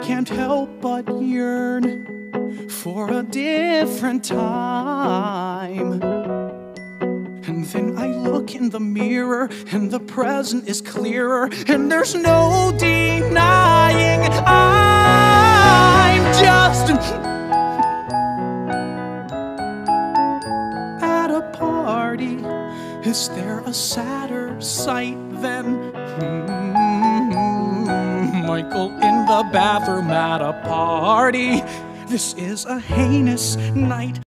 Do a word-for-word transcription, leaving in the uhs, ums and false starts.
can't help but yearn for a different time. And then I look in the mirror, and the present is clearer, and there's no denying I'm just at a party. Is there a sadder sight than hmm, Michael in the bathroom at a party? This is a heinous night.